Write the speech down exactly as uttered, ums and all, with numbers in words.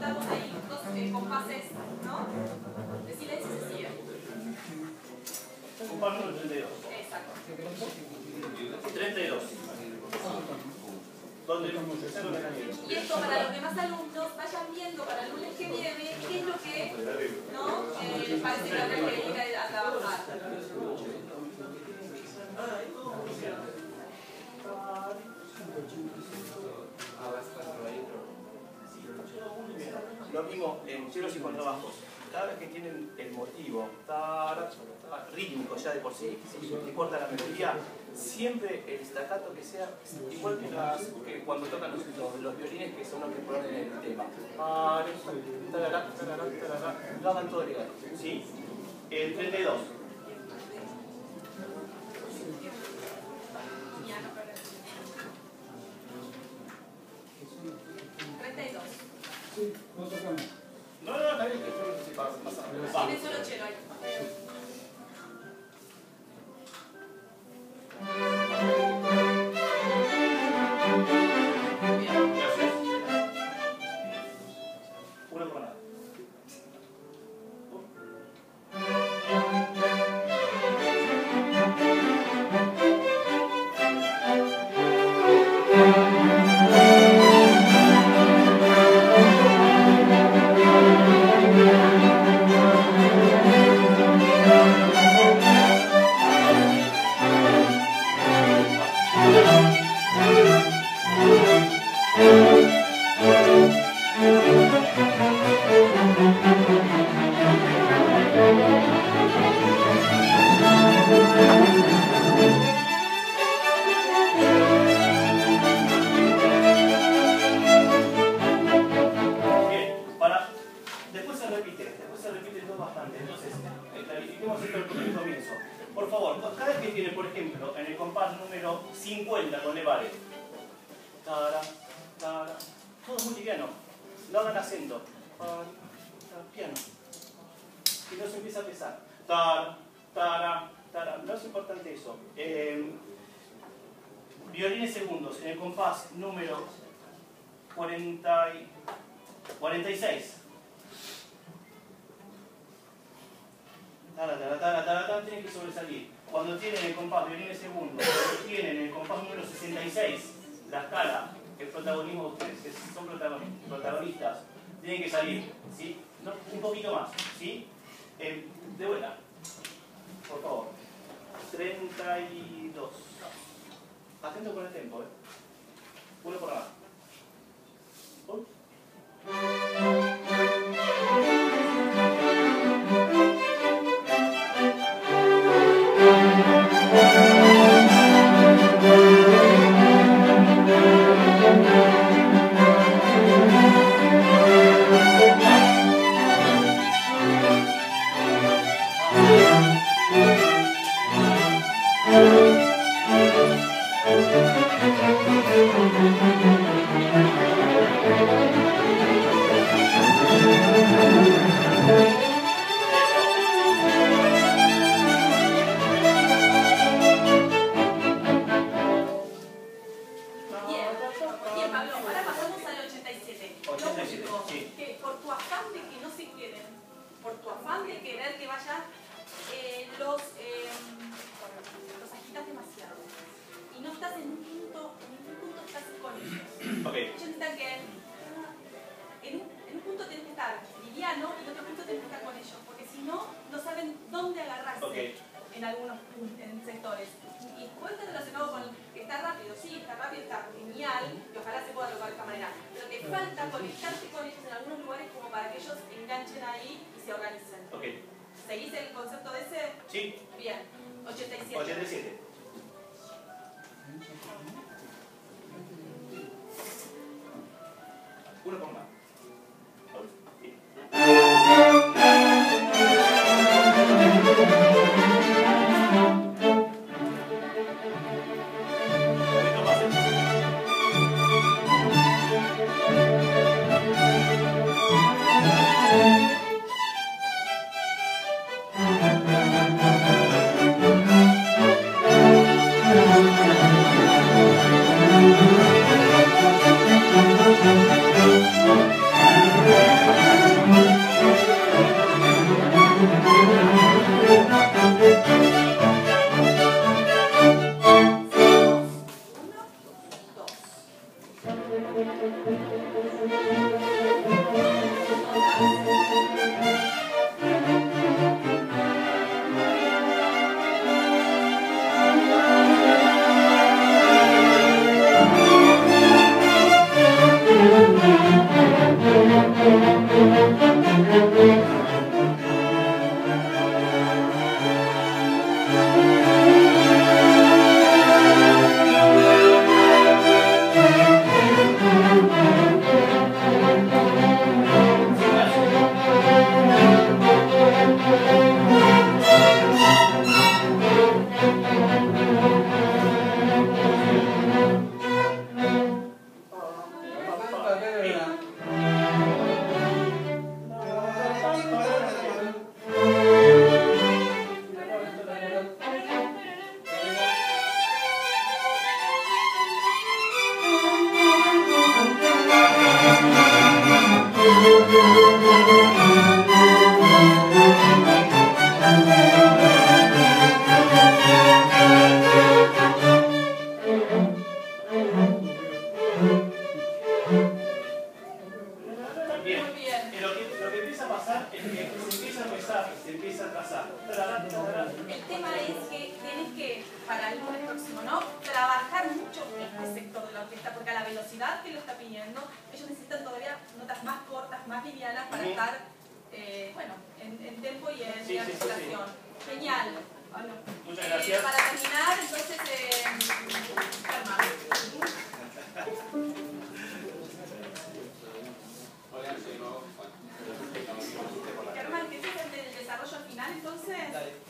estamos ahí, dos eh, compases, ¿no? De silencio se sigue. Compás número treinta y dos. Exacto. treinta y dos. ¿Dónde? Y esto para los demás alumnos vayan viendo para el lunes que viene qué es lo que ¿no? eh, les parece que habrá que ir a, a trabajar. Lo mismo en cielos y contrabajos. Cada vez que tienen el motivo tar, rítmico ya de por sí, si importa la melodía, siempre el staccato que sea igual que, las, que cuando tocan los, los, los violines, que son los que ponen el tema. Tarará, tarará, tarará, lo hagan todo legal. ¿Sí? El treinta y dos. treinta y dos. Sí, no tocamos. No, no, está bien, que solo se pasa. Va. Tiene solo chelo ahí. Bien, gracias. Una por nada. cincuenta con Levare. Tara, tara. Todo muy liviano. No hagan acento. Piano. Y no se empieza a pesar. Tara, tara, tara. No es importante eso. Eh, violines segundos en el compás número cuarenta y, cuarenta y seis. Tara, tara, tara, tara, tara, tienen que sobresalir. Cuando tienen el compás violines segundos, cuando tienen el compás número sesenta y seis, la escala, el protagonismo de ustedes, que son protagonistas, tienen que salir, ¿sí? No, un poquito más, ¿sí? Eh, de vuelta, por favor. treinta y dos. Atento con el tempo, ¿eh? Uno por nada. Uy. Thank you. Germán, ¿qué es el del desarrollo final entonces? Dale.